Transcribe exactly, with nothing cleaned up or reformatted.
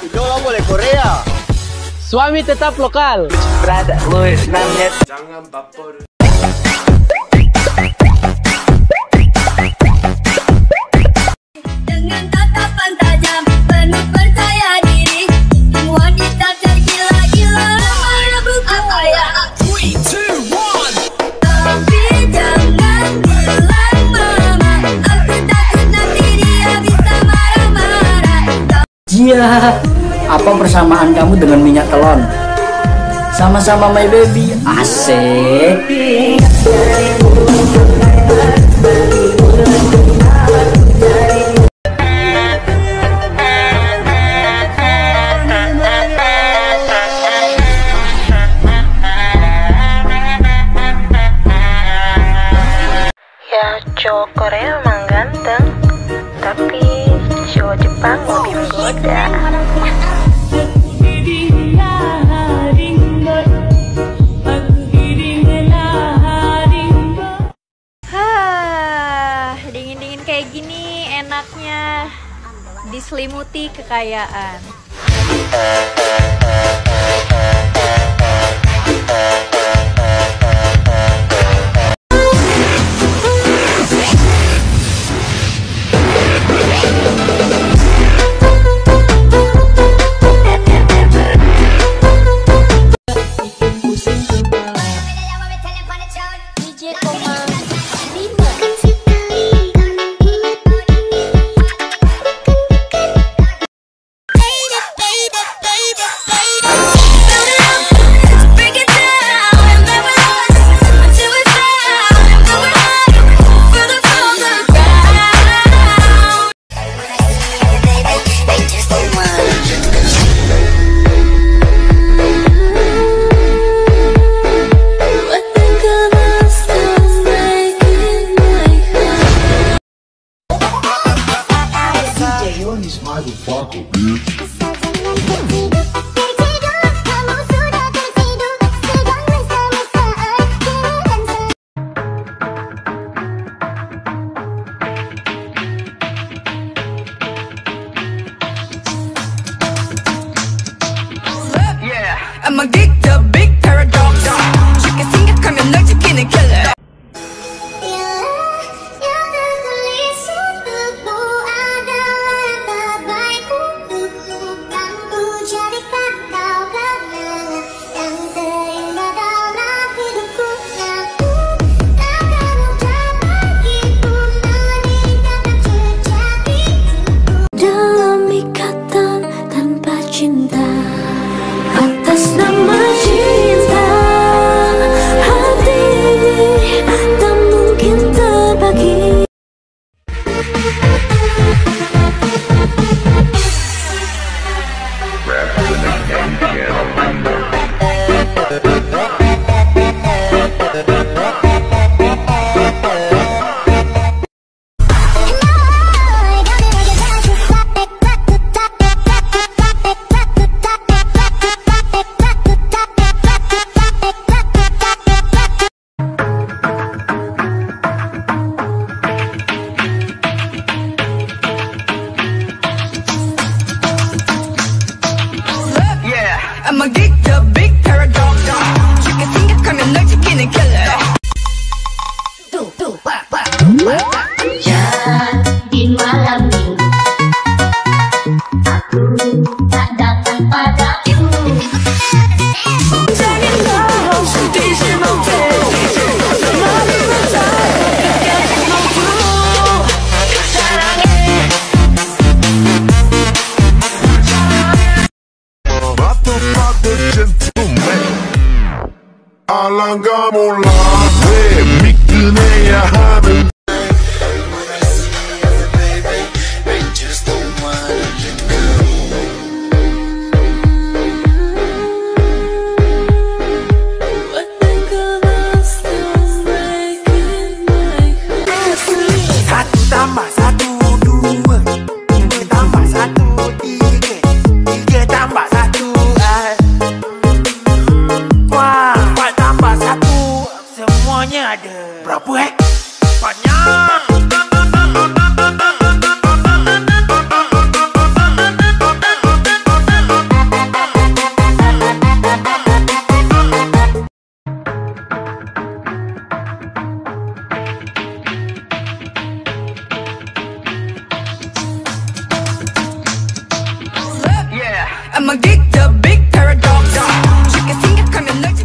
Idola boleh Korea. Suami tetap lokal. Brother, Luis namanya. Jangan baper. Dengan tatapan tajam, penuh percaya diri, wanita tergila-gila merebut ayah. three, two, one. Tapi jangan bilang mama, aku takut nanti dia bisa marah-marah. Iya, apa persamaan kamu dengan minyak telon? Sama-sama my baby, asik. Ya, cowok Korea memang ganteng, tapi cowok Jepang lebih menggoda. Hah, dingin-dingin kayak gini enaknya diselimuti kekayaan. I'ma get the big paradox. 쉽게 생각하면 널 지키는 killer. Dalam ikatan tanpa cinta, atas nama cinta, hati ini tak mungkin terbagi. I'ma get the big paradox. 쉽게 생각하면 널 지키는 killer. Di malam minggu, aku tak datang padamu. 알랑가 몰라 왜 미끈해야 하는 Satu tambah satu dua, dua tambah satu tiga, tiga tambah satu empat, empat tambah satu I'm a geek, the big paradox. 쉽게 생각하면 널